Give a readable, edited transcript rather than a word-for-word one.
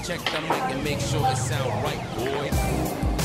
Check the mic and make sure it sound right, boys.